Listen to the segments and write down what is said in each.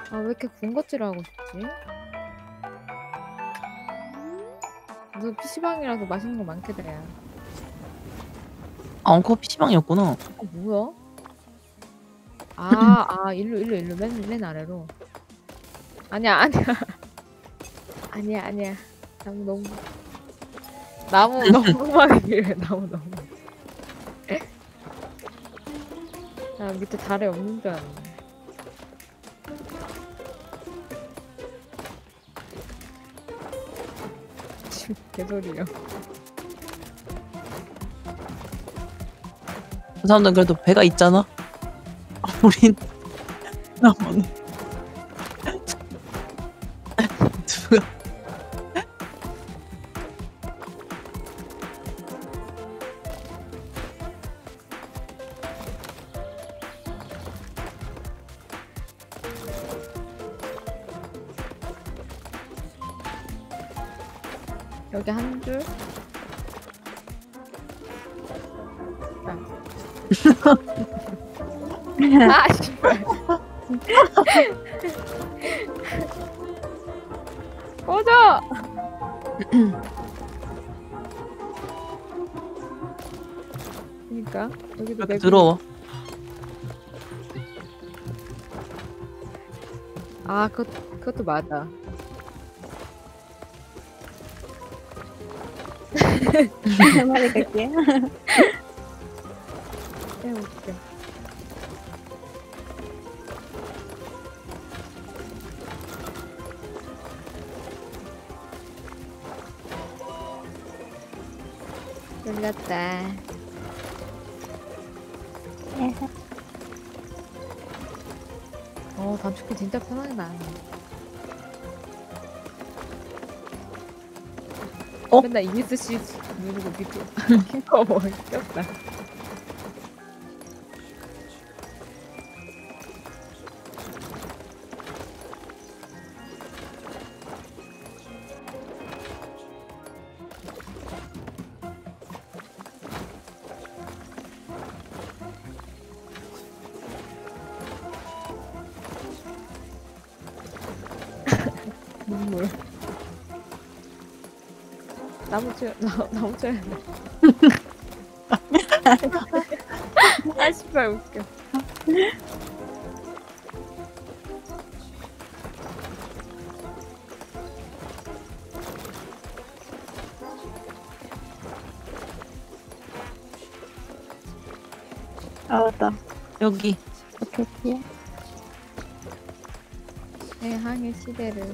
아, 왜 이렇게 군것질을 하고 싶지? 무슨 PC방이라서 맛있는 거 많겠다, 야. 아, 엉커 PC방이었구나. 뭐야? 일로, 맨 아래로. 아니야. 아니야. 나무 너무 많이 길래, 나무. 나 밑에 다리 없는 줄 알았네. 지금 개소리야. 그 사람들은 그래도 배가 있잖아. 우린 나만 누가 여기 한 줄. 아, 씨발. 꺼져! 그니까, 여기도 이렇게 맵이. 더러워. 아, 그것도 맞아. 할머니 갈게요. 웃겨. 놀랐다. 단축키 진짜 편하게 나네. 맨날 ESC 누르고 밑에 킹커 뭐 꼈다. 눈물. 나무 쳐야 돼. 아, 씨발, 웃겨. 맞다. 여기. 오케이. 대항해 시대를.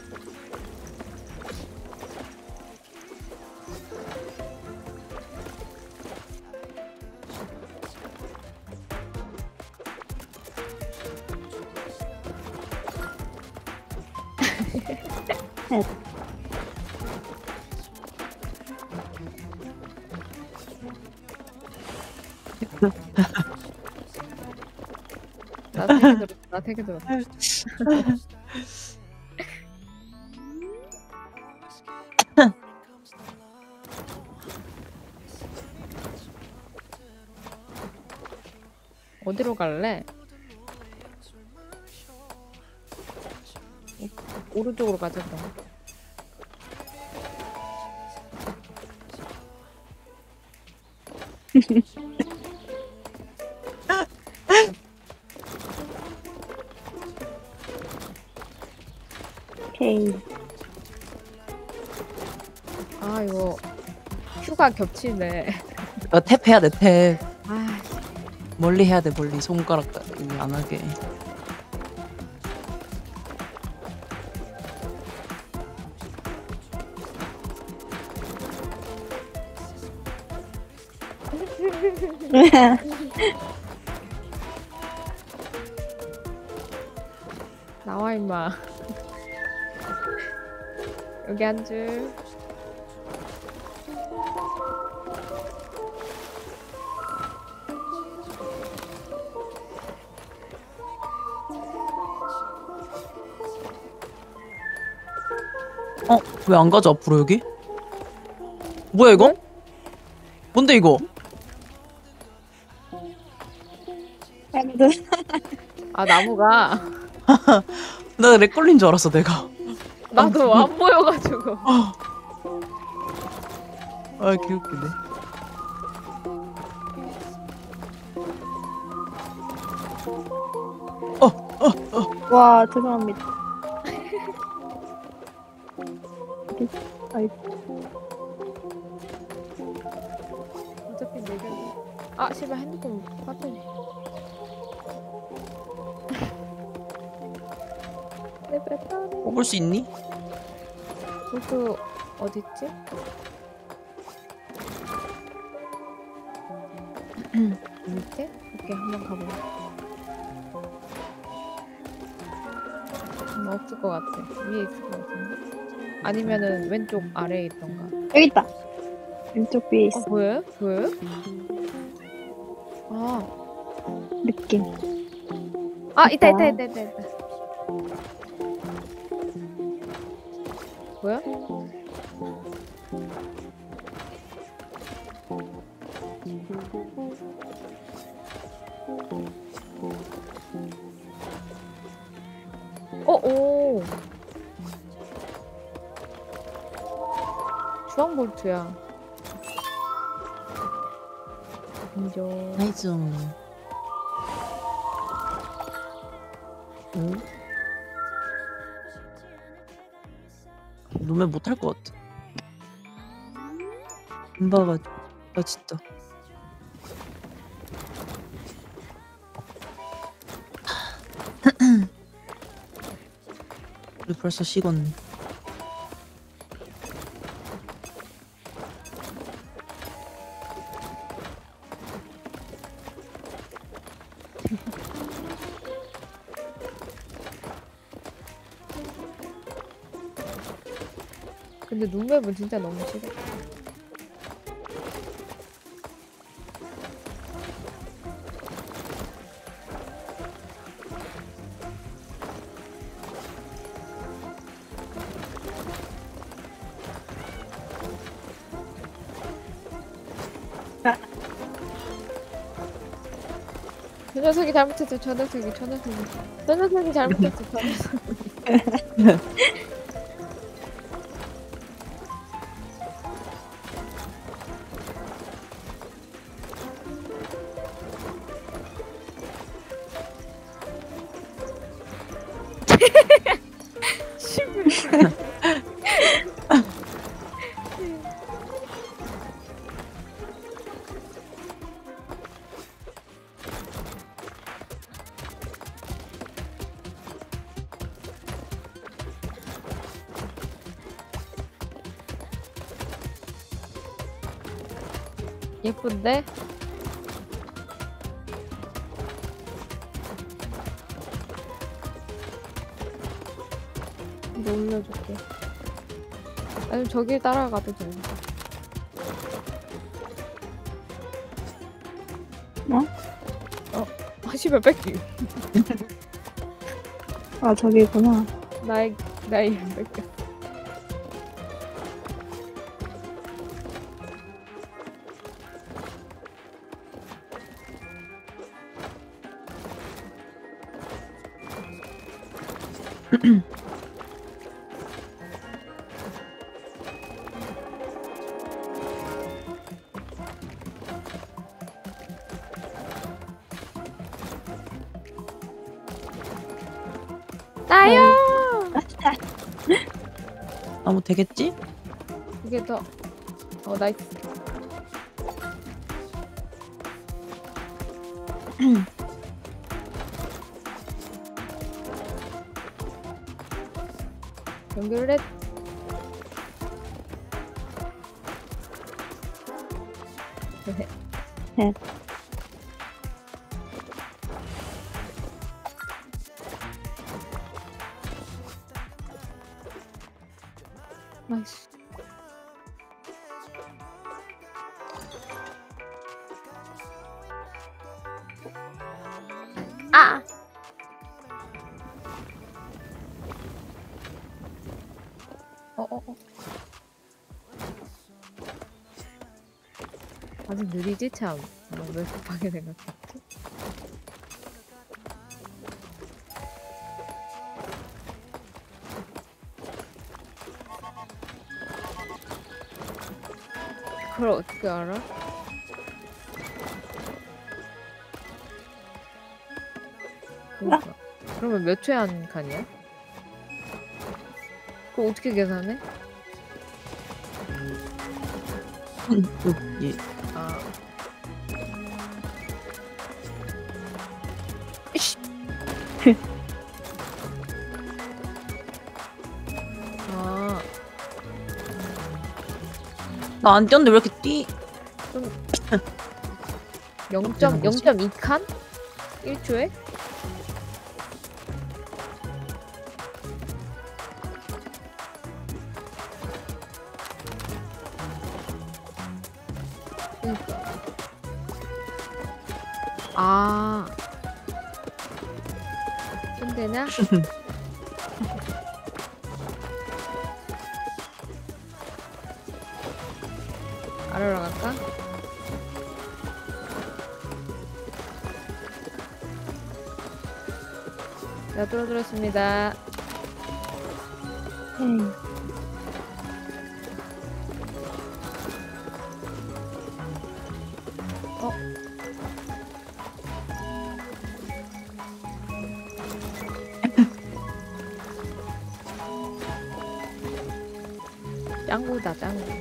나 되게 들었어. 어디로 갈래? 오른쪽으로 가자, 그럼. 오케이. 아, 이거 큐가 겹치네. 탭 해야 돼, 탭. 아, 멀리 해야 돼, 멀리. 손가락 안 하게. 나와 임마. 여기 한 줄. 왜 안 가져, 앞으로 여기? 뭐야, 이거? 뭔데, 이거? 밴드. 아, 나무가. 나 렉 걸린 줄 알았어 내가. 나도 안 보여가지고. 아 개웃기네. 와, 죄송합니다. 아이, 어차피 내가. 아 씨발 핸드폰 배터리. 내 배터리. 뽑을 수 있니? 그것도 어딨지? 밑에? 오케이 한번 가보자. 없을 것 같아. 위에 있을 것 같은데? 아니면은 왼쪽 아래에 있던가. 여기 있다. 왼쪽 위에 있어. 보여요? 보여요? 아, 느낌. 있다. 뭐야? 오. 주황 볼트야. 인정. 나이스. 응? 룸에 못할 것 같아. 안 봐가지고. 나 진짜. 우리 벌써 식었네. 근데 룸맵은 진짜 너무 싫어. 저 녀석이 잘못했어. 저 녀석이 잘못했어. 저 녀석. 예쁜데? 이거 올려줄게. 아니면 저길 따라가도 돼. 씨발 뺏기. 아, 저기구나. 나의 뺏겨. 나요. 아뭐 되겠지? 이게 더. 나이스. 연결을 했. 네. 나이스. 아! 아주 느리지 참. 왜 급하게 생각했지? 그걸 어떻게 알아? 그러니까. 그러면 몇 초에 한 칸이야? 그거 어떻게 계산해? 예. 아. 이씨. 아, 나 안 뛰었는데 왜 이렇게 뛰? 0.2칸? 1초에? 그러니까. 아. 손대냐? 아래로 갈까? 자, 뚫어드렸습니다. 에이. 어? 짱구다, 짱구.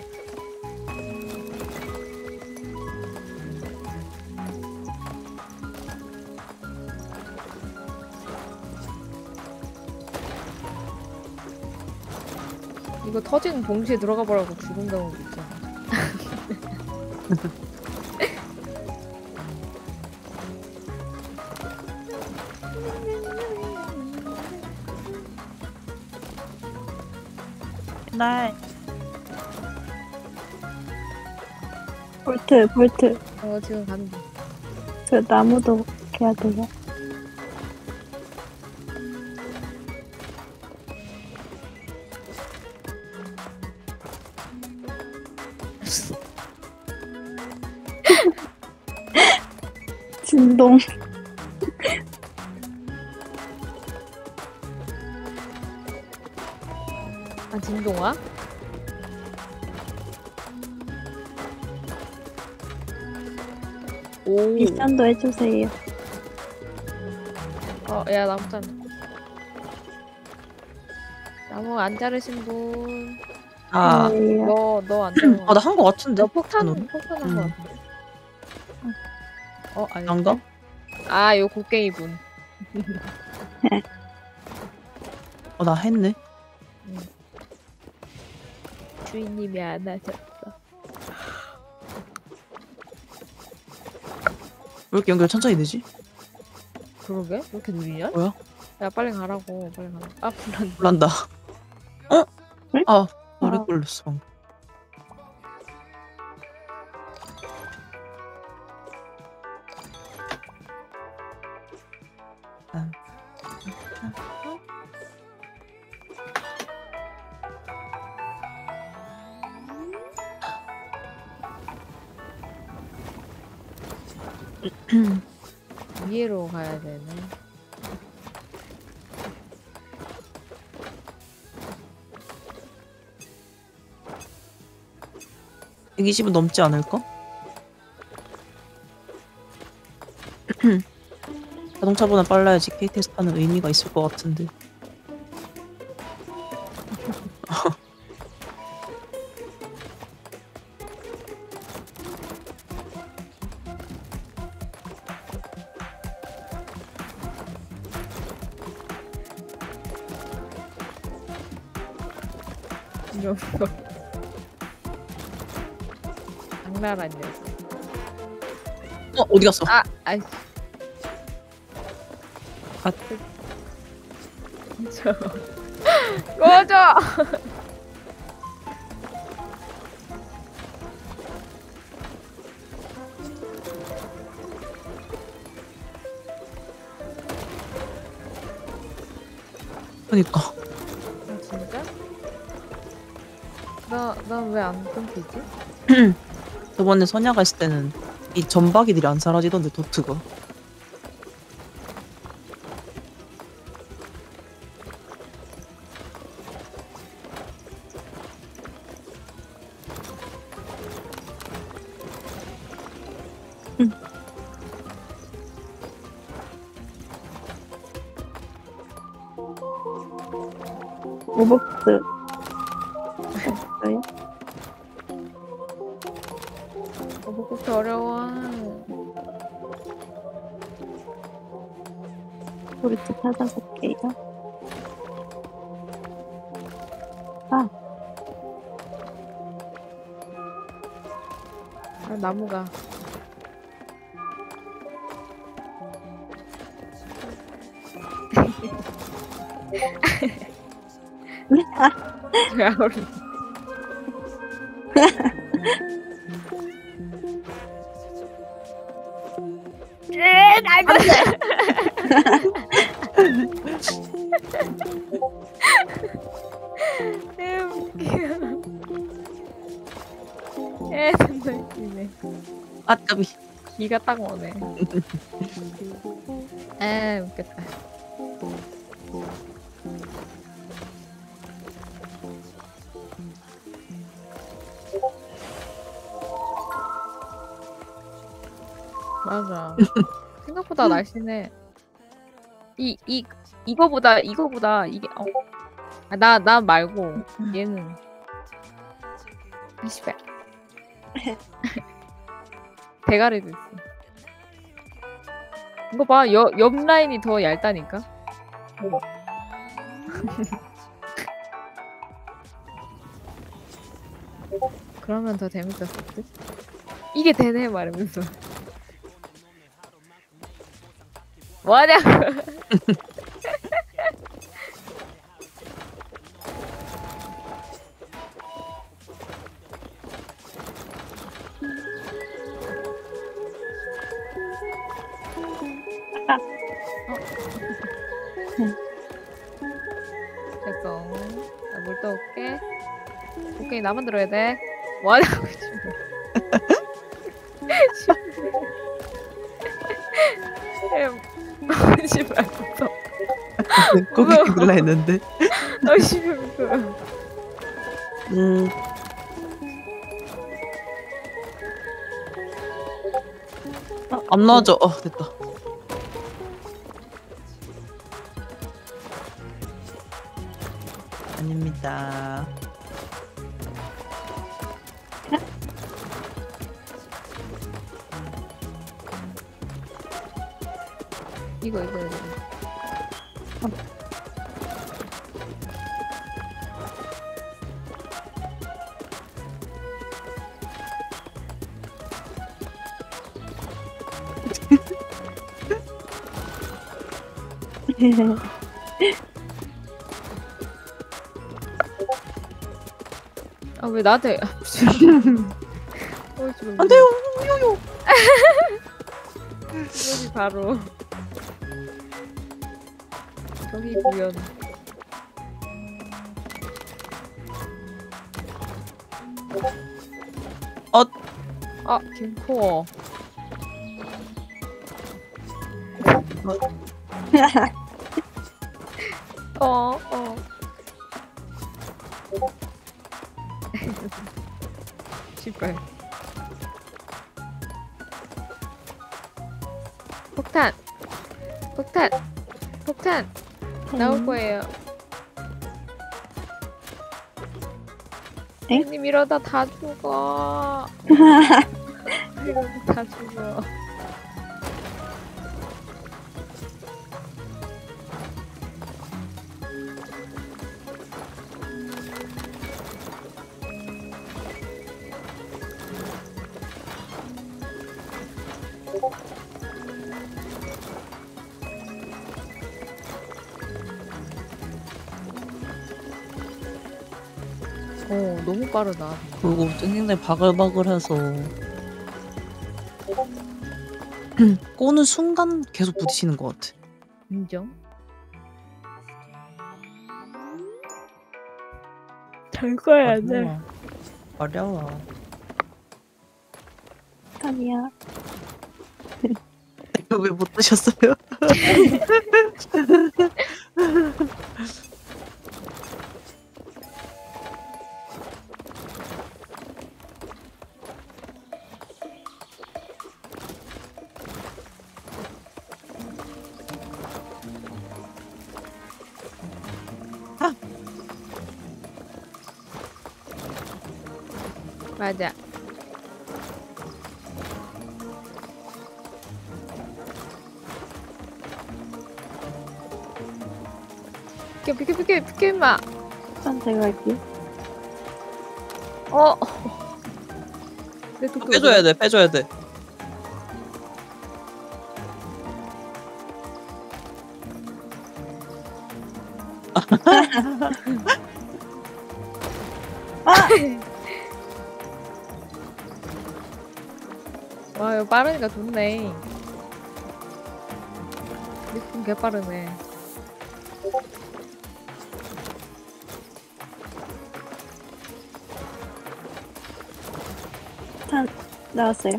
이거 터지는 동시에 들어가 버려고 죽은 경우도 있잖아. 날. 볼트. 지금 가는 중. 저 나무도 캐야 돼요. 진동. 아, 진동아? 오. 미션도 해주세요. 야, 나무 짠. 나무 안 자르신 분. 아, 네. 너 안 자른 거. 나 한 거 같은데? 너 폭탄 응. 한 거 같은데. 아니. 안가? 아, 요 곡괭이 분. 나 했네. 주인님이 안 하셨어. 왜 이렇게 연결 천천히 되지? 그러게? 왜 이렇게 느리냐? 뭐야? 야, 빨리 가라고. 빨리 가라. 아, 불안. 몰란다. 어? 응? 아, 오래 아. 걸렸어. 방금. 아. 위로 가야 되네. 백 120은 넘지 않을까? 자동차보다 빨라야지 KTX 타는 의미가 있을 것 같은데. 녀석. 장난한 녀석. 어디 갔어? 아이씨. 아. 저. 꺼져! 그니까. 아, 진짜? 나 왜 안 끊기지? 저번에 선야 갔을 때는 이 점박이들이 안 사라지던데, 도트가. 오복스 없어요? 먹기 어려워. 우리 집 찾아볼게요. 아, 나무가. 야, 우리. 날고. 정말 웃기네. 아 까비. 기가 딱 오네. 웃겼다. 맞아. 생각보다 날씬해. 이거보다 이게 나 말고 얘는 이씨발 대가리도 있어. 이거 봐, 옆 라인이 더 얇다니까. 그러면 더 재밌었을 듯. 이게 되네 말하면서. 뭐하냐고. 됐어. 나 물 떠올게. 오케이, 나만 들어야 돼. 뭐하냐고 지금. 하지 말고. 거기 눌라 했는데. 지금 안 나와져. 됐다. 아닙니다. 이거. 아, 왜 나한테. 지금 안 돼요. 요요. 여기 바로. 저기 구현. 김코어. 씨발. 폭탄 나올 거예요. 엥? 님 이러다 다 죽어. 이러다 다 죽어. 너무 빠르다. 그리고 굉장히 바글바글해서 꼬는 순간 계속 부딪히는 것 같아. 인정. 잘 거야 돼. 어려워. 아니야. 왜 못 드셨어요? 맞아. 비켜 임마. 전 제가 할게요. 어. 내 도끼 빼줘야 돼, 빼줘야 돼. 와 이거 빠르니까 좋네. 리폼 개 빠르네. 탄 나왔어요.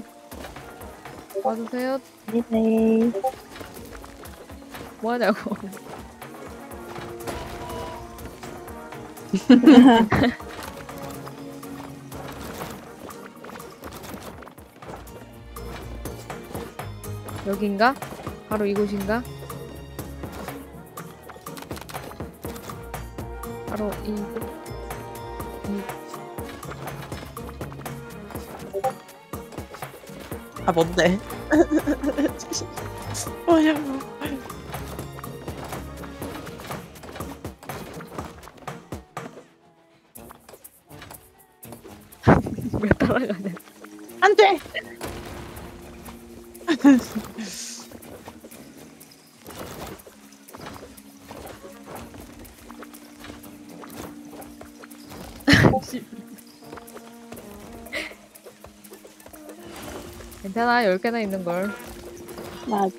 와주세요. 네. 뭐하냐고. 여긴가? 바로 이곳인가? 바로 아, 뭔데? 뭐야. 왜 따라가냐. 안 돼! 괜찮아 10개나 있는걸. 맞.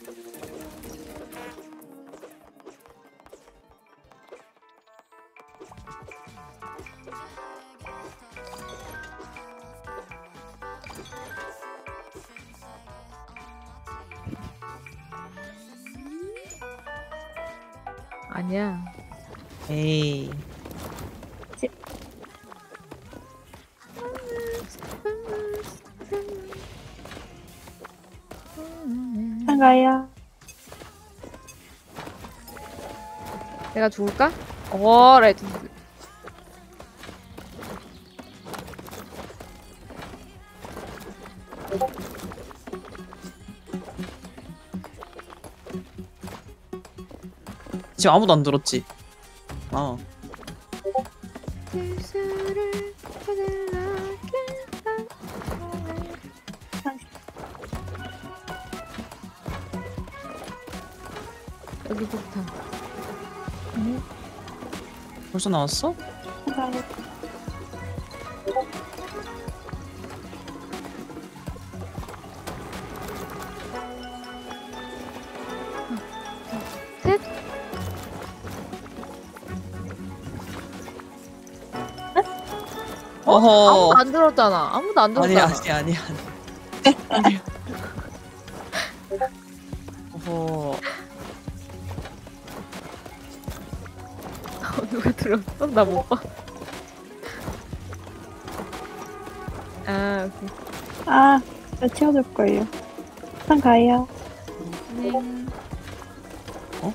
아니야. 에이. 가요. 내가 죽을까? 오 레전드. 지금 아무도 안 들었지? 어. 여기 폭탄. 벌써 나왔어? 가요. 셋. 어허. 아무도 안 들었잖아. 아무도 안 아니, 들었잖아. 아니. 아니. 어허. 누가 들었어? 나 못 봐. 아, 오케이. 아, 나 채워줄 거예요. 한 가요. 네. 어?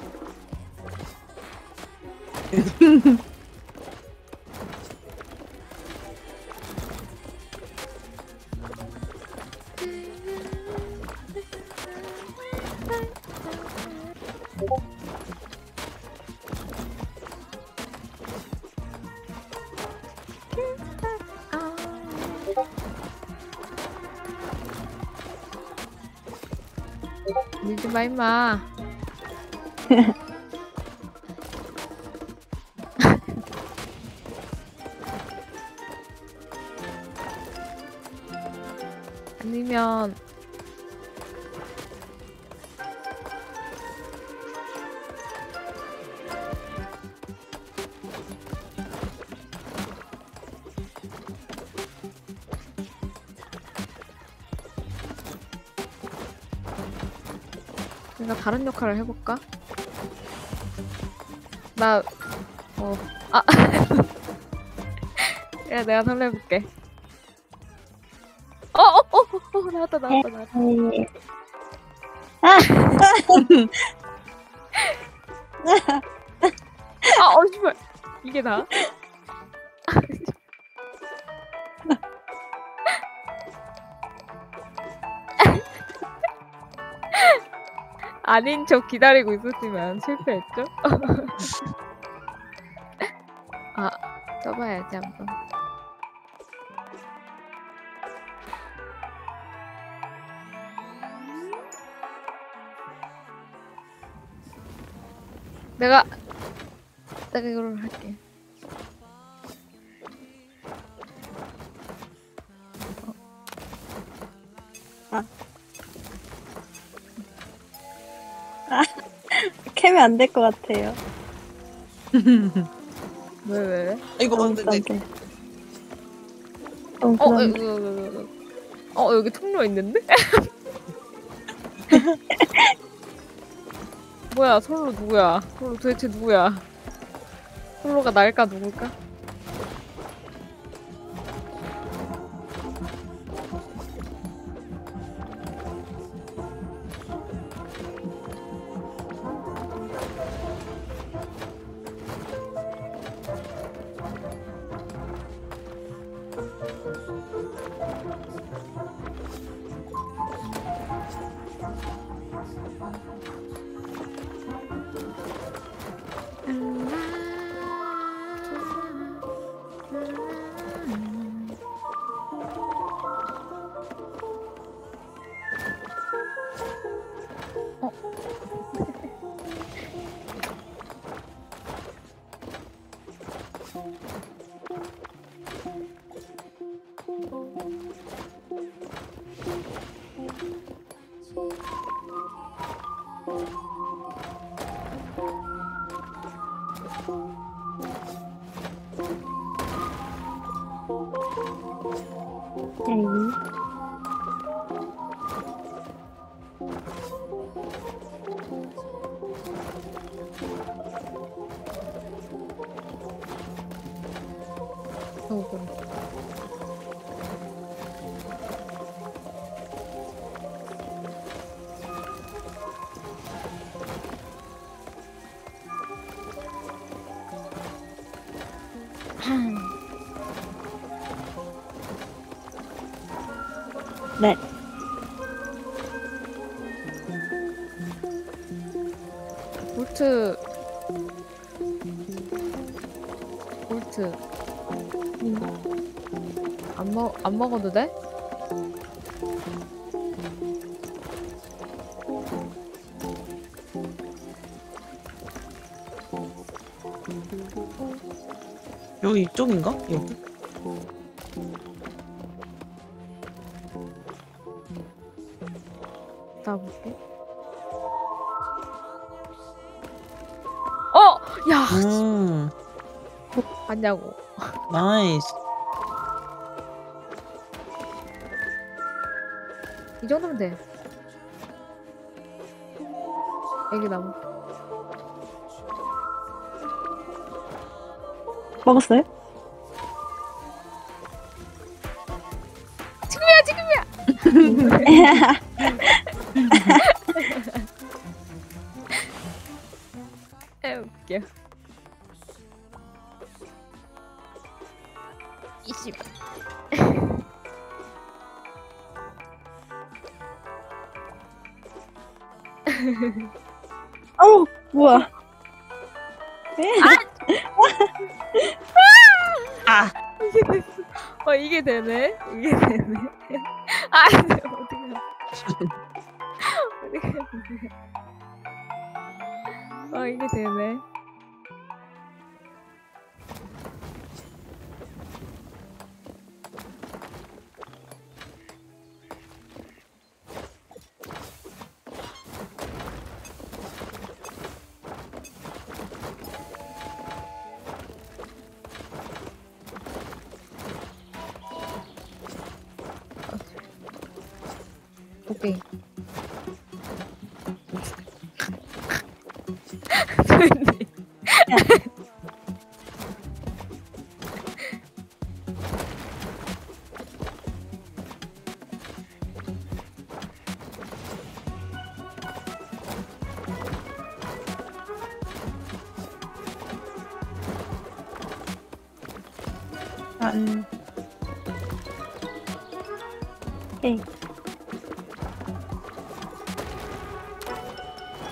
밀지 마 임마. 아니면 내가 다른 역할을 해볼까? 나 아 야 내가 설레볼게. 나왔다. 네. 씨발 이게 나? 아닌 척 기다리고 있었지만 실패했죠? 아, 써봐야지 한번. 내가 이걸 할게. 캐면 안 될 것 같아요. 왜? 이거 너무 근데 불안해. 너무 어, 불안해. 여기 통로 있는데? 뭐야, 솔로 누구야? 솔로 도대체 누구야? 솔로가 날까 누굴까? 에이. 어, 그래. 네. 볼트 안 먹어도 돼? 여기 이쪽인가? 여기? 나 볼게. 어! 야! 봤냐고. 나이스. 이 정도면 돼. 애기 나무. 먹었어요? 지금이야! 웃겨. 20. 어우, 뭐야. 아! 이게 됐어. 이게 되네. 이게 되네. 아, 근데 어디가? 이게 되네. 오케이. 안. 에이.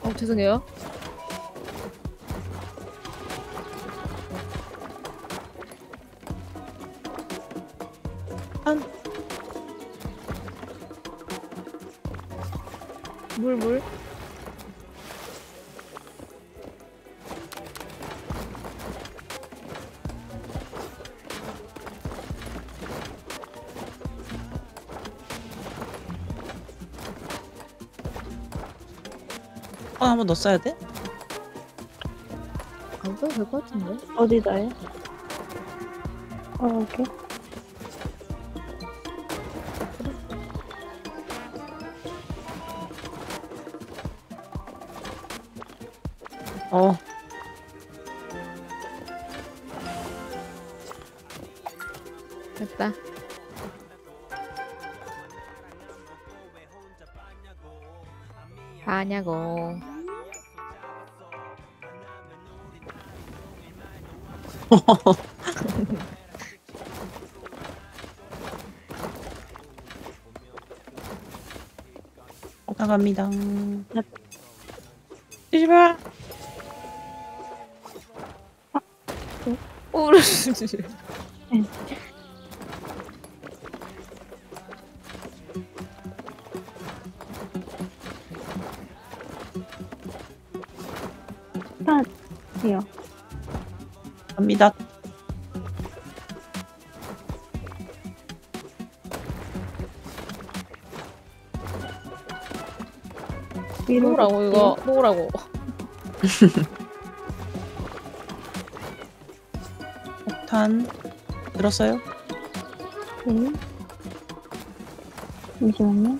죄송해요. 한. 물. 한 번 더 써야 돼? 안 써도 될 것 같은데. 어디다요? 여기. 어. 됐다. 아냐고. 나갑니다. 네. 뛰지 마. 오르. 탄이요. 갑니다. 위로 먹으라고 이거 먹으라고. 폭탄 들었어요? 네. 잠시만요.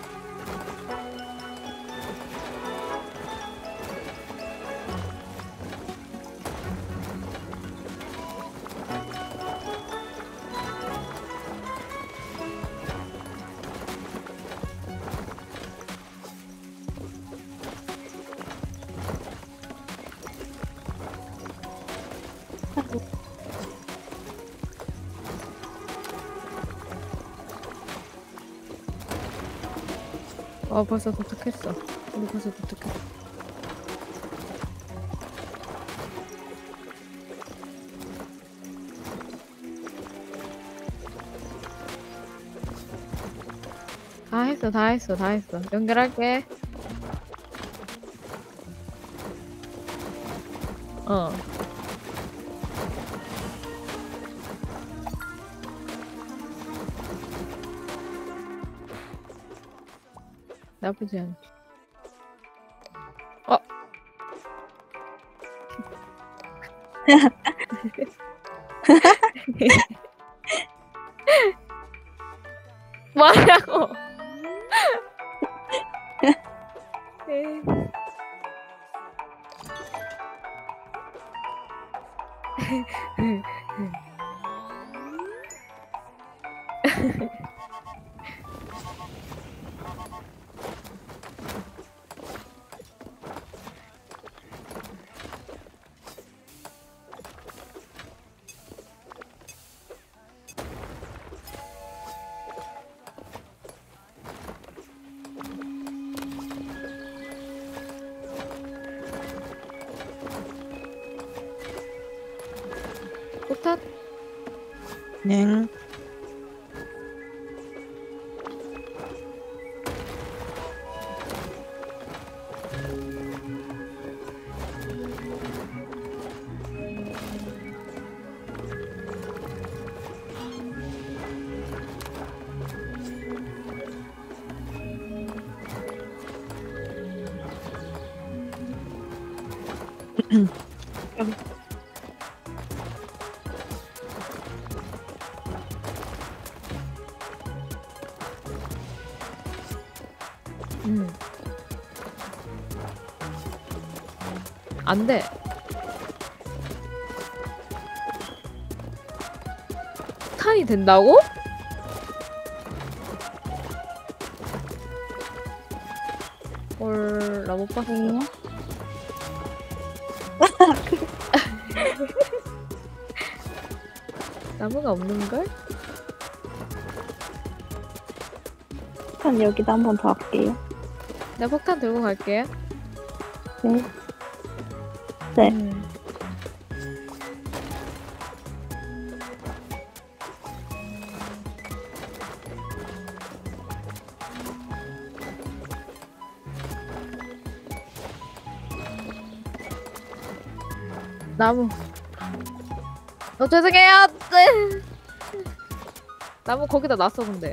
벌써 도착했어. 우리 벌써 도착했어. 다 했어. 연결할게. 나쁘지 않아. 뭐라고? 폭탄? 네. 안 돼. 탄이 된다고? 헐, 나 못 봤어. 네. 나무가 없는걸? 탄 여기다 한 번 더 할게요. 내가 폭탄 들고 갈게. 네. 네. 나무. 죄송해요. 네. 나무 거기다 놨어 근데.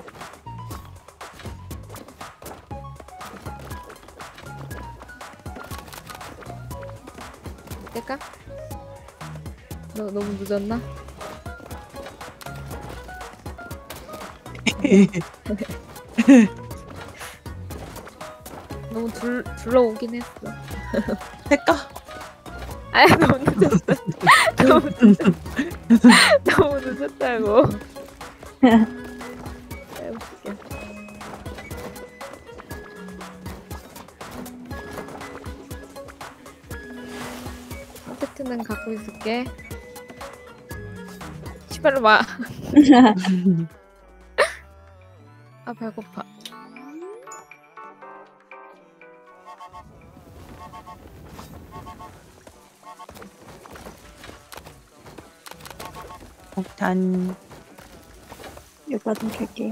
뗄까? 너 너무 늦었나? 너무 둘러오긴 했어. 될까? 아 너무 늦었어. 너무 늦었어. 너무 늦었다고. 웃겨. 세트는 갖고 있을게. 시발로 마. 아 배고파. 폭탄. 요가 좀 켤게요.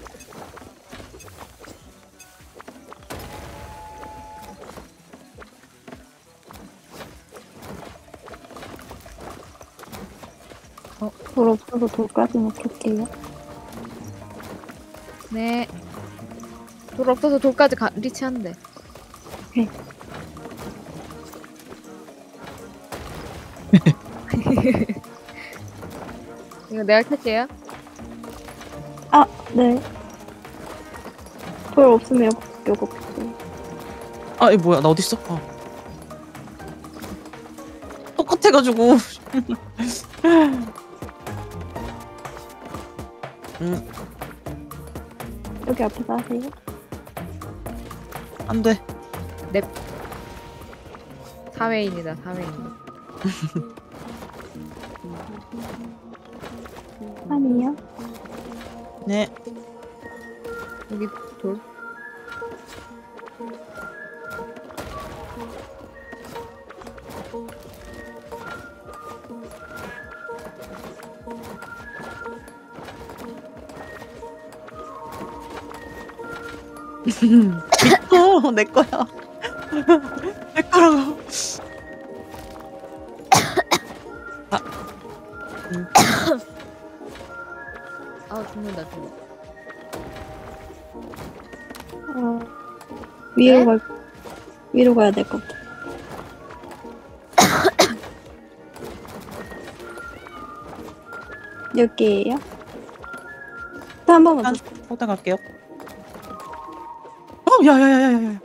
돌 없어서 돌까지 놓을게요. 네. 돌 없어서 돌까지 리치한대. 오케이. 이거 내가 켤게요. 아, 네. 돌 없으면 요거 켤게요. 아, 이 뭐야? 나 어디 있어? 똑같아가지고. 여기 앞에서 하세요. 안 돼. 사회인이다 사회인. 아니요. 네. 여기 돌. 내 거야. 내 거라고. 아 죽는다 죽어. 위로 네? 위로 가야 될 것 같아. 여기에요? 또 한 번만 더. 폭탄 갈게요. 야야야야야야.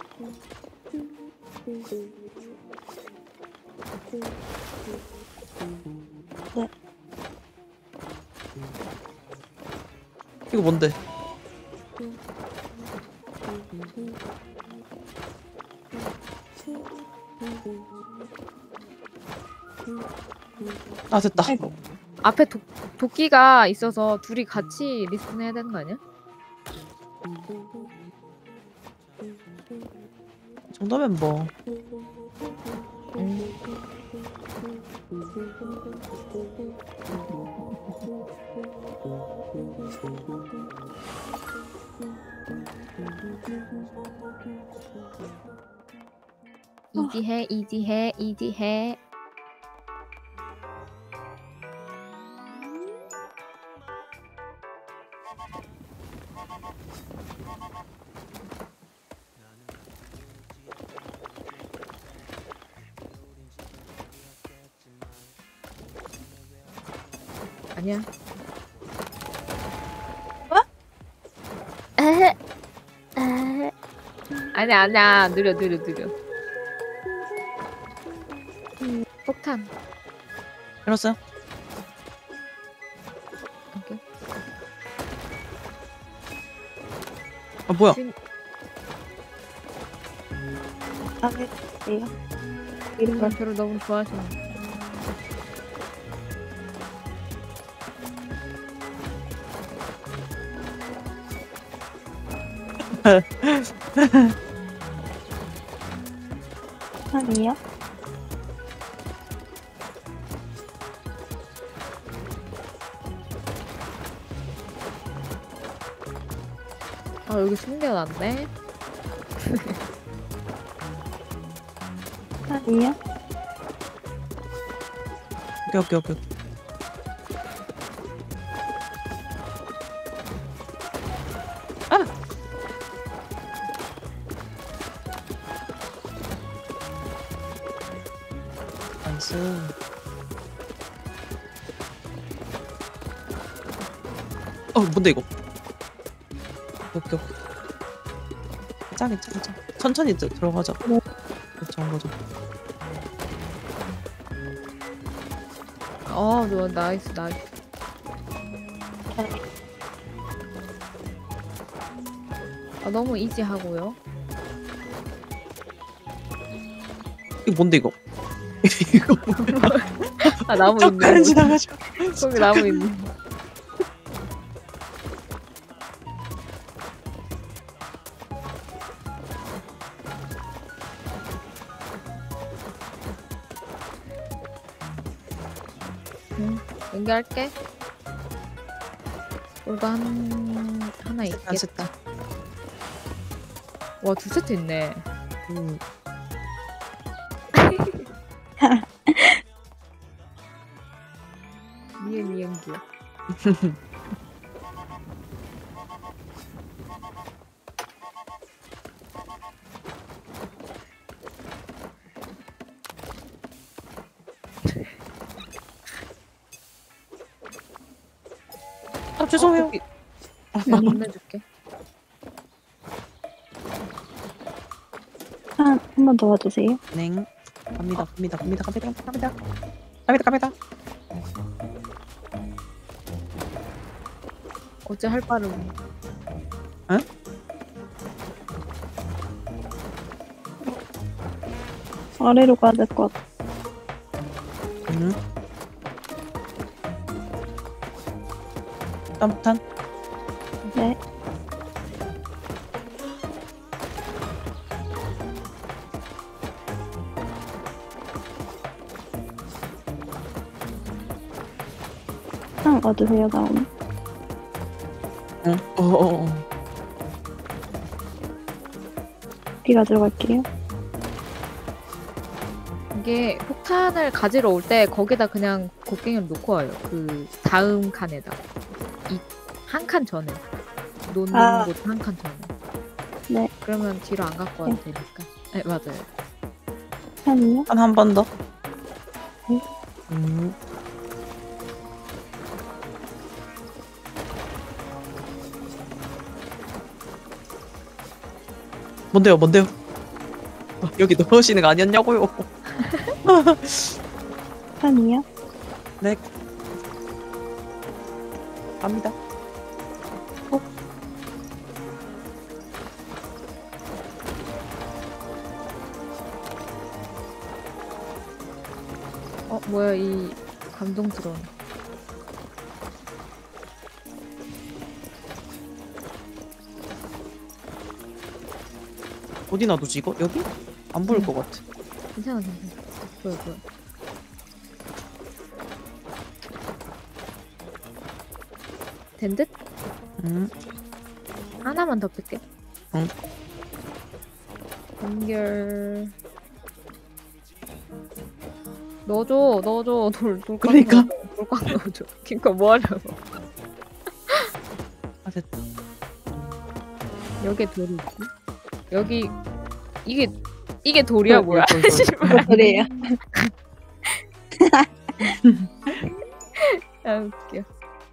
네. 이거 뭔데? 아 됐다. 아이고. 앞에 도끼가 있어서 둘이 같이 리스폰 해야 되는 거 아니야? 이 정도면 뭐. 이지해 이지해 이지해. 아니야. 어? 에헤. 아니야 느려. 폭탄. 열었어요? 오케이. 아 뭐야? 아, 네요. 위로 가. 별을 너무 좋아하시네. 아니요. 아 여기 숨겨놨네. 아니요. 오케이, 오케이, 오케이. 나이스. 뭔데 이거? 오케이, 오케이. 괜찮아. 천천히 들어가자. 네. 그렇죠, 한 거죠. 너 나이스. 아 너무 이지하고요. 이거 뭔데 이거? 이거 아 나무 잠깐 있네. 지나가죠. 거기 나무 있네. 연결할게. 우리도 하나 안 있겠다. 와, 2세트 있네. 미연기야. 죄송해요. 내가 혼내줄게. 한 번 더 와주세요. 냉. 갑니다. 어째 할 바를. 아래로 가야 될 것 같아. 응. 땀탄. 네. 상 얻으세요, 나오면. 응. 비가 들어갈게요. 이게 폭탄을 가지러 올 때 거기다 그냥 곡괭이를 놓고 와요. 그 다음 칸에다. 이 한 칸 전에. 놓는 아. 곳 한 칸 전에. 네. 그러면 뒤로 안 갖고 와도 되니까. 네, 맞아요. 아니요. 한 번 더. 네. 뭔데요? 여기 넣으시는 거 아니었냐고요? 아니요. 네. 갑니다. 뭐야 이 감동스러운. 어디 놔두지 이거? 여기? 안 보일 것 같아. 괜찮아. 보여. 된 듯? 하나만 더 뺄게. 응. 연결. 넣어줘. 돌 그러니까. 돌꽉 넣어줘. 그니까 뭐 하려고. 아, 됐다. 여기에 돌이 있고. 여기 이게 돌이야 뭐야? 그래요. 아 웃겨.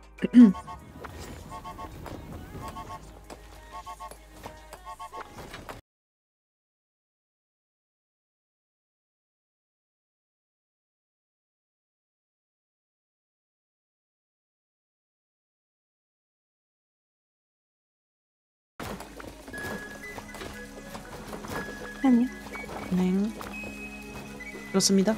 아니요. 네. 그렇습니다.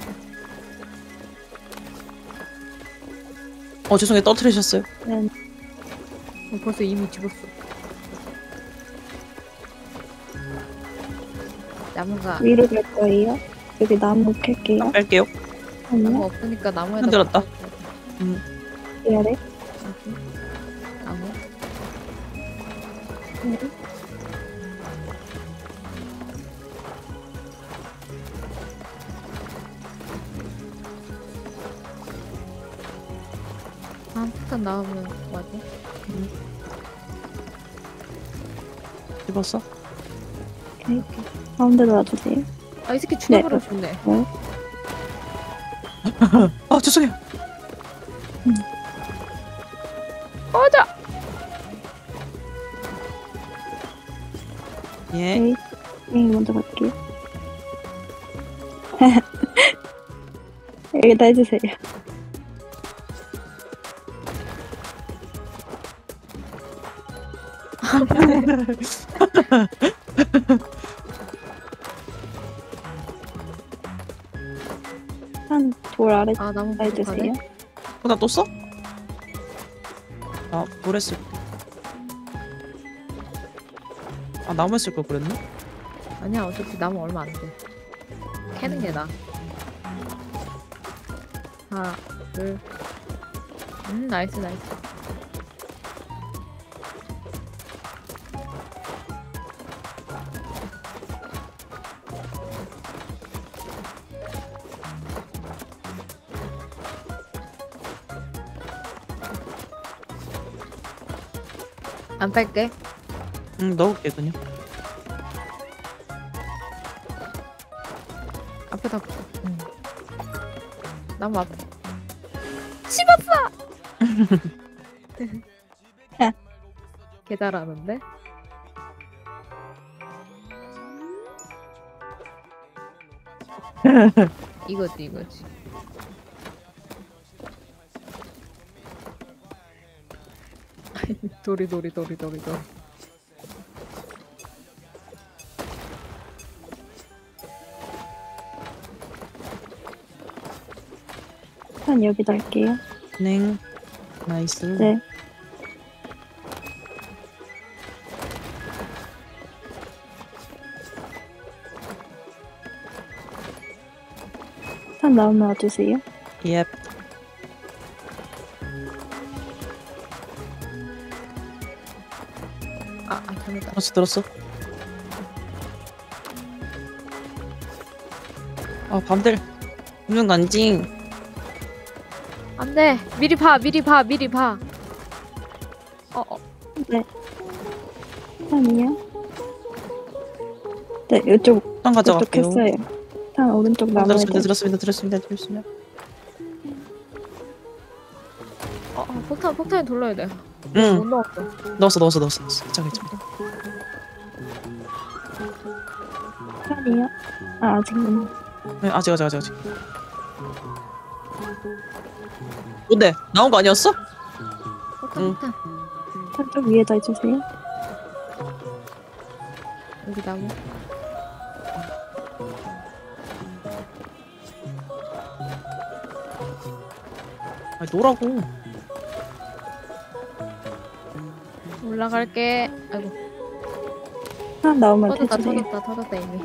죄송해요. 떠트리셨어요. 네. 벌써 이미 죽었어. 나무가 위로 갈 거예요. 여기 나무 캘게요. 뺄게요. 나무 아니요. 없으니까 나무에다. 흔들었다. 이 아래. 여기. 나무. 네. 다음 폭탄 나오면 맞아. 집었어? 오케이. 가운데로 놔주세요. 아, 이 새끼 죽여버려 좋네. 아 죄송해요. 꺼져! 예. 오케이. 먼저 갈게요. 여기다 해주세요. 한 돌 아래 아, 나무 해주세요. 부족하네. 나 또 써? 아 노래 쓸. 아 나무 쓸 걸 그랬네. 아니야, 어차피 나무 얼마 안 돼. 캐는 게 나아. 하나, 둘. 나이스, 나이스. 안 뺄게. 넣을게 그냥. 앞에다 붙여. 나무 앞에. 씹었어! 개 잘하는데? 이거지, 이거지. 도리. 한 여기다 할게요. 네. 나이스. 네. 한 나오면 와주세요. 예. 잘못다. 들었어. 아 밤들. 분명 간징. 안 돼! 미리 봐! 네. 한이요. 네, 이쪽 땅 가져갈게요. 했어요. 한 오른쪽 나무에 들었습니다. 폭탄이 돌려야 돼. 응. 못 넣었어. 넣었어. 괜찮아. 한이요. 아, 아직은. 네, 아직. 뭔데? 나온 거 아니었어? 응. 폭탄. 한쪽 위에다 해주세요. 여기 나무. 아니 노라고. 올라갈게. 아이고. 한 나오면 해주세요. 터졌다 이미.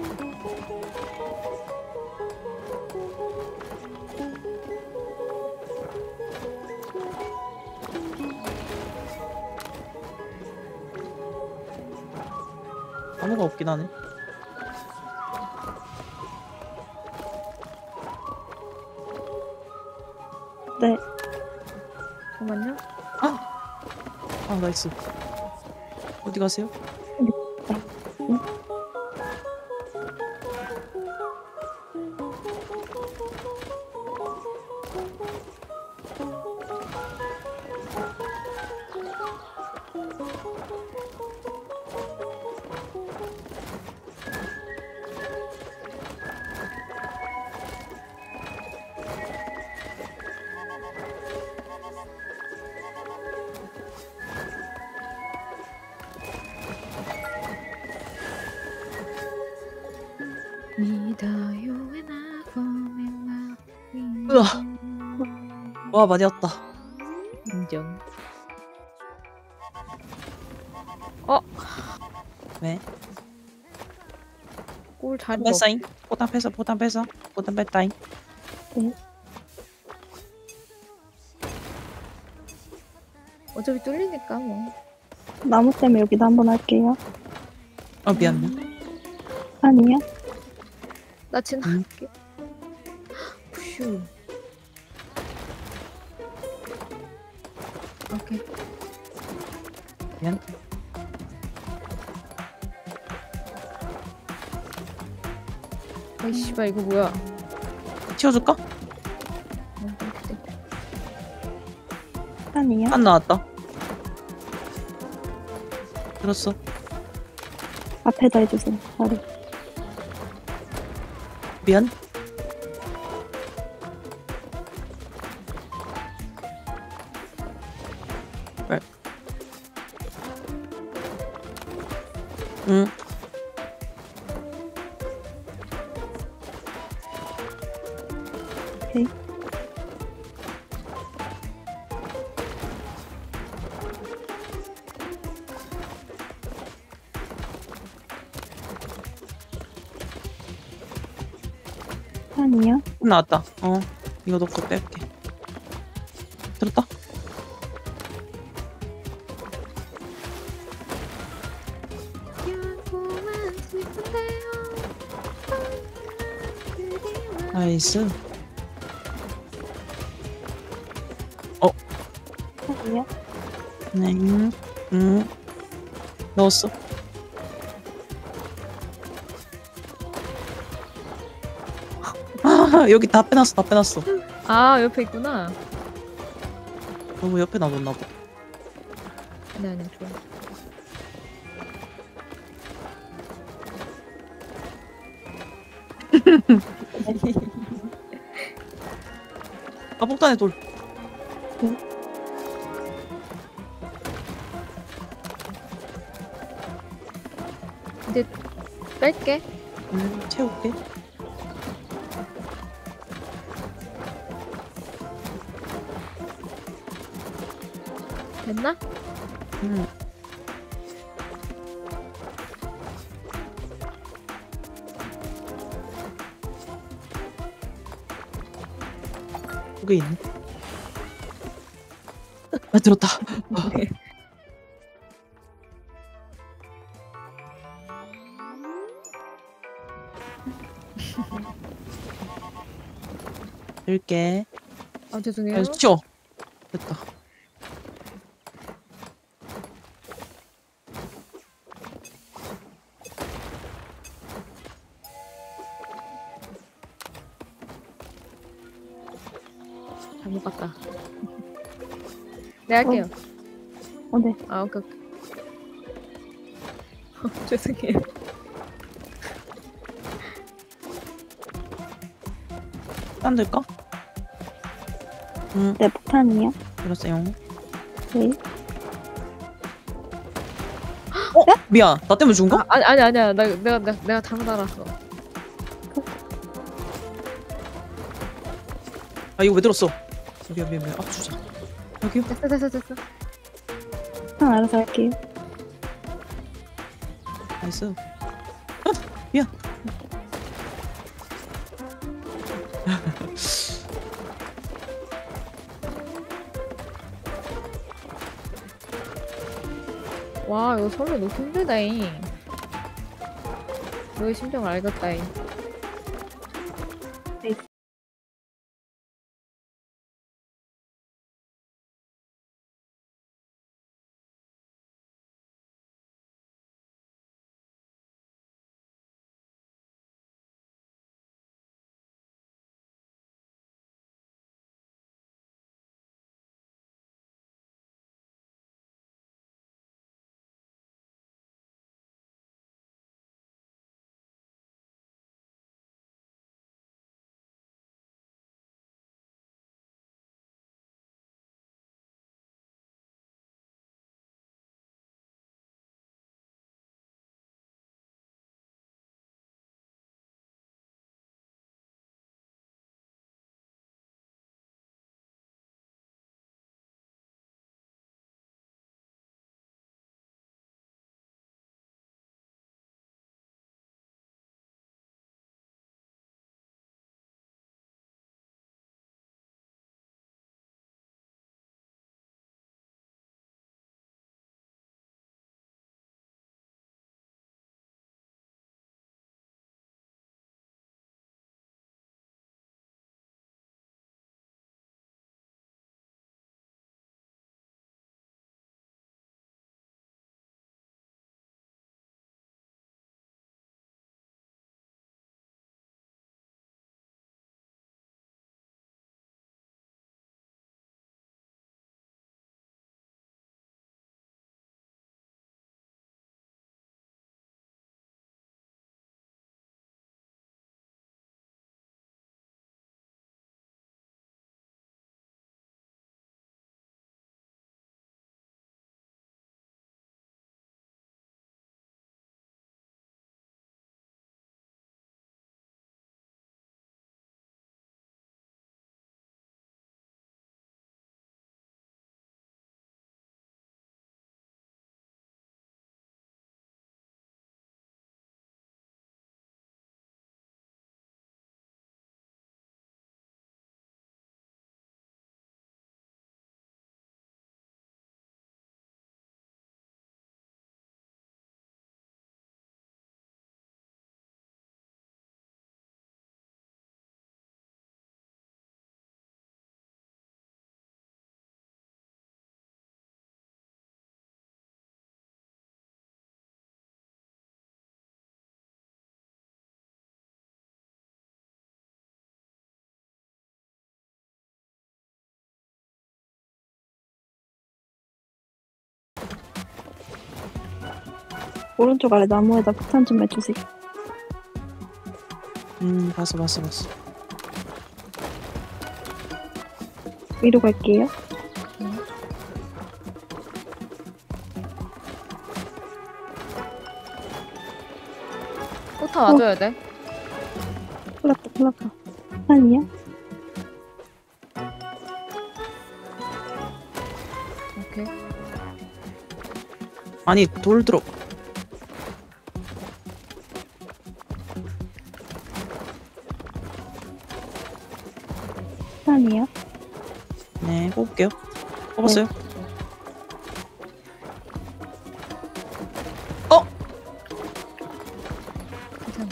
나무가 없긴 하네. 네. 잠깐만요. 아 나이스. 어디 가세요? 믿어요 으아. 와 많이 왔다. 인정. 왜? 올 자리가 없. 뺐어잉. 포탄 뺐어. 포탄 뺐어. 포탄 뺐다잉. 어차피 뚫리니까 뭐. 나무 때문에 여기다 한번 할게요. 미안. 아니요. 나 지나갈게. 푸슈. 오케이. 미안. 아이 씨발 이거 뭐야? 치워줄까? 땡큐. 아니요. 안 나왔다. 들었어. 앞에다 해주세요. 바로. 미안. 왜? 응. 오케이. 아니요. 나왔다. 이거 넣고 뺄게. 들었다. 나이스. 아니요. 네. 응. 넣었어. 아, 여기 다 빼놨어. 다 빼놨어. 아 옆에 있구나. 너무 옆에 놔뒀나 봐. 아니 좋아. 아, 폭탄에 돌. 이제 뺄게. 채울게. 됐나? 응. 여기 있네. 아, 들었다. 들게. 아 죄송해요. 치워. 됐다. 잘못 갔다. 네 할게요. 네. 아 오케이. 죄송해요. 딴 들까? 응, 네, 폭탄이요. 들었어요. 네. 미안. 나 때문에 죽은 거? 아니야. 내가 잘못 알았어. 아, 이거 왜 들었어? 미안. 앞주자. 여기요? 됐어. 폭탄 알아서 할게요. 나이스. 미안. 와 이거 설명 너무 힘들다잉. 너의 심정을 알겠다잉. 오른쪽 아래 나무에다 폭탄 좀 해주세요. 봤어. 위로 갈게요. 포탑 와줘야 돼. 큰일 났다. 폭탄이야? 오케이. 아니, 돌 들어. 폭탄이야? 네, 뽑을게요. 뽑았어요. 괜찮아.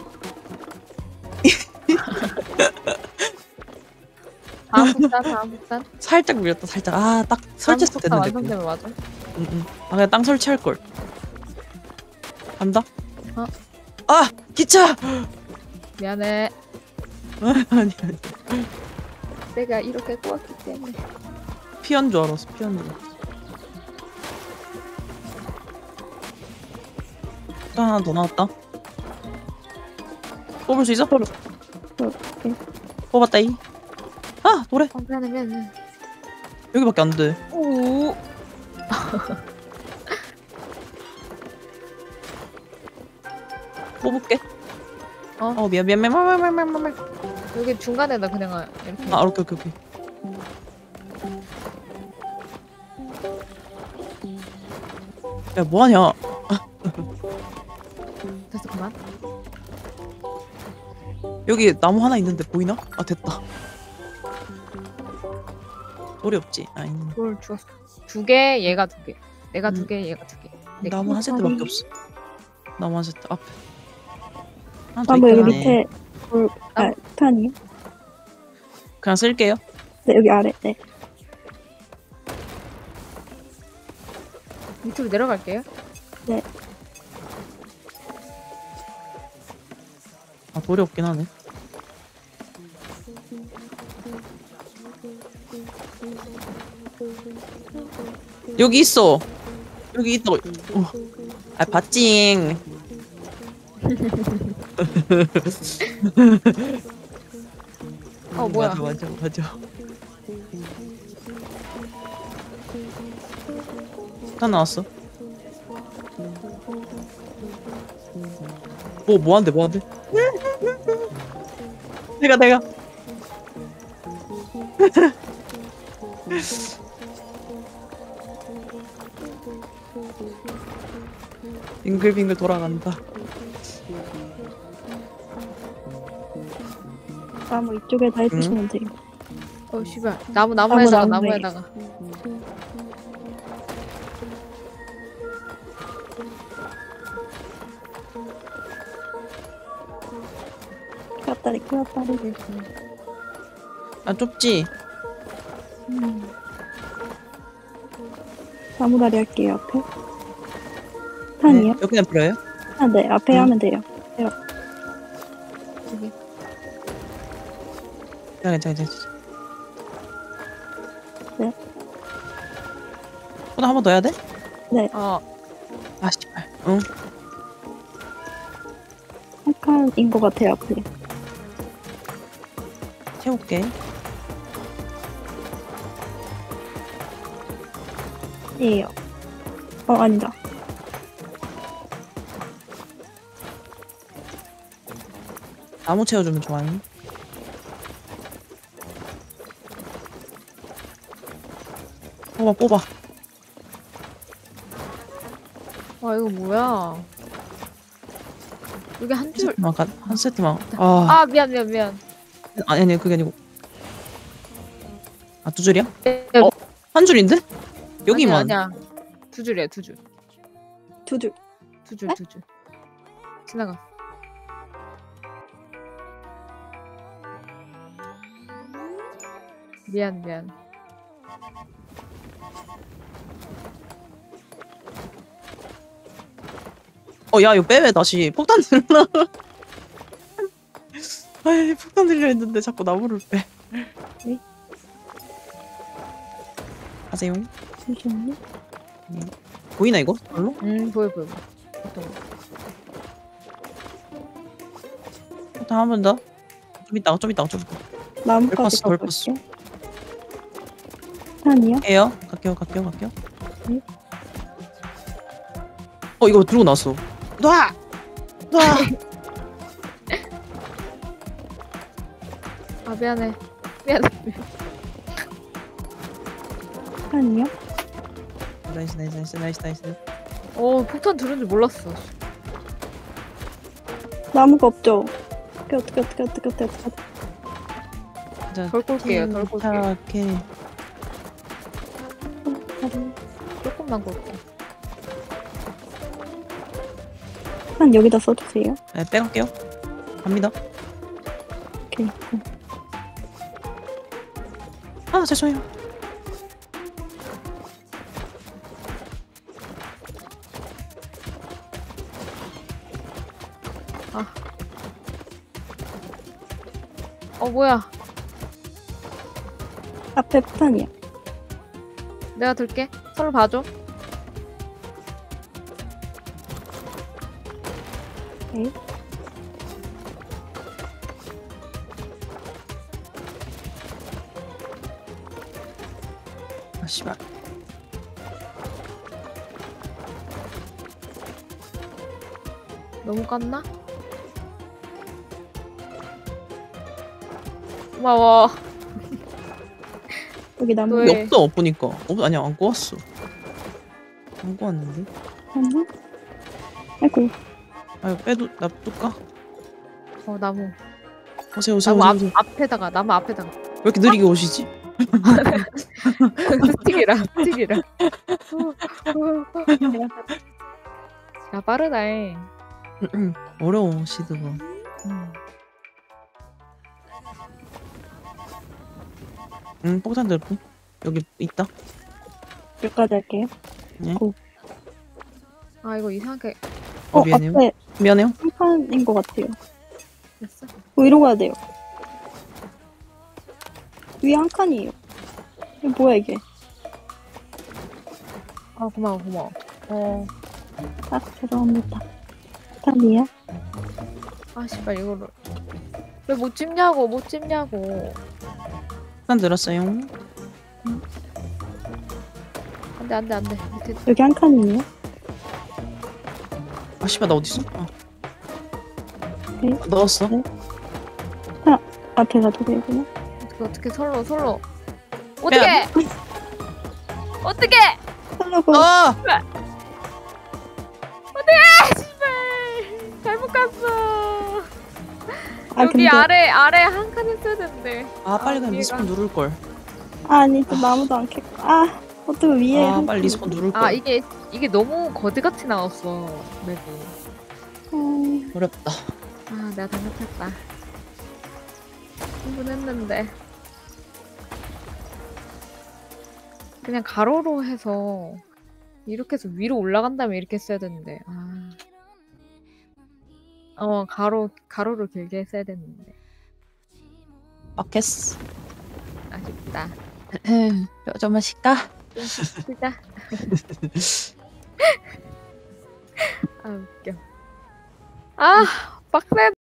다음 폭탄. 살짝 밀렸다, 살짝. 아, 딱 설치했을 때 다음 됐는데. 폭탄 완성되면 맞아. 아, 그냥 땅 설치할걸. 간다? 어? 아! 기차! 미안해. 아니. 내가 이렇게 꼬았기 때문에. 피한 줄 알았어, 피한 줄 알았어. 또 하나 더 나왔다. 뽑을 수 있어? 오케이. 뽑았다이. 아! 노래! 미안해. 여기밖에 안 돼. 오. 뽑을게. 어? 미안. 여기 중간에다 그냥 이렇게. 아, 오케이. 야, 뭐하냐? 됐어, 그만. 여기 나무 하나 있는데 보이나? 아, 됐다. 돌이 없지? 아니. 뭘 주웠어. 2개, 얘가 2개. 내가 2개, 얘가 2개. 네. 나무 한 세트밖에 없어. 나무 한 세트 앞에. 하나 더 나무 여기 있겠네. 밑에 폭탄이요? 그냥 쓸게요. 네, 여기 아래. 네. 밑으로 내려갈게요. 아, 돌이 없긴 하네. 여기 있어. 여기 있다. 아, 봤징. 뭐야. 맞아. 다 나왔어. 뭐 한대. 내가. 빙글빙글 돌아간다. 나무 이쪽에다 해주시면 돼요. 씨발. 나무에다가. 나무에. 큰일 났다리. 아, 좁지? 나무다리 할게요, 앞에. 폭탄이요? 네. 여기는 필요해요? 아, 네, 앞에 하면 돼요. 괜찮아. 네. 한 번 더 해야 돼? 어. 아, 씨발. 응. 한 칸인 것 같아요, 앞에. 채울게. 예요. 아니다. 나무 채워주면 좋아해. 뽑아. 이거 뭐야. 여기 한 줄. 한 세트만. 미안. 아니, 그게 아니고. 아, 2줄이야? 네, 한 줄인데? 여기만. 아니야. 2줄이야, 2줄. 2줄. 2줄. 지나가. 미안. 야, 이거 빼 다시. 폭탄 들나? 아이, 폭탄 들려 했는데 자꾸 나무를 빼. 네? 가세요. 잠시만요. 보이나 이거? 별로? 보여. 어떤 거? 폭탄 한 번 더. 좀 있다가 좀 있다가. 나무까지 덜 가볼게요. 폭탄이요? 갈게요. 갈게요. 네. 이거 들고 나왔어. 놔! 아 미안해. 폭탄이요? 나이스. 폭탄 들은 줄 몰랐어. 나무가 없죠? 어떻게. 자, 덜 꼴게요. 덜 꼴게요. 이렇게. 조금만 꼴게. 폭탄 여기다 써주세요. 네, 빼갈게요. 갑니다. 오케이. 아, 죄송해요. 뭐야. 앞에 폭탄이야. 내가 들게. 서로 봐줘. 오케이. 아, 씨발. 너무 깠나? 고마워. 여기 나무. 왜? 없어, 보니까. 아니야, 안 꼬았어. 안 꼬았는데? 나무? 아이고. 아유, 놔둘까? 나무. 오세요. 앞에다가, 나무 앞에다가. 왜 이렇게 느리게 오시지? 스틱이라. 야, 빠르다잉. 어려워, 시드가. 폭탄 들고. 여기 있다. 여기까지 할게요. 네. 아, 이거 이상하게 미안해요. 앞에 미안해요. 한 칸인 것 같아요. 됐어. 이러고 가야 돼요. 위에 한 칸이에요. 이게 뭐야 이게? 아, 고마워. 아, 죄송합니다. 폭탄이야? 아, 씨발, 이거를. 왜 못 집냐고. 폭탄 들었어요. 안 돼. 밑에. 여기 한 칸이에요? 아, 씨발, 나 어딨어? 네. 넣었어. 네. 앞에 가도 되구나. 어떻게 설로. 어떻게! 살려고. 씨발! 잘못 갔어. 여기 근데 아래 한 칸 있어야 되는데. 빨리 그냥 위에가. 리스폰 누를걸. 아니 또 나무도 안 캐고. 어떻게 위에 한 빨리 칸이 리스폰 누를걸. 아, 이게 너무 거지같이 나왔어. 맵이. 어렵다. 아, 내가 잘못했다. 흥분했는데. 그냥 가로로 해서 이렇게 해서 위로 올라간 다음에 이렇게 했어야 되는데. 가로로 길게 했어야 됐는데. 빡했어. 아쉽다. 좀 마실까? 좀 쉬자. 아, 웃겨. 빡세.